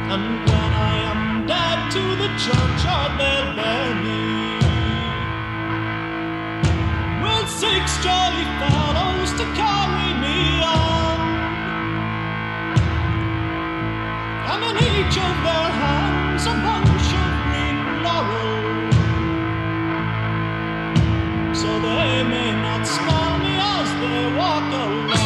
And when I am dead, to the churchyard they'll bear me, with 6 jolly fellows to carry me on, and in each of their hands a bunch of green laurel, so they may not smell me as they walk along.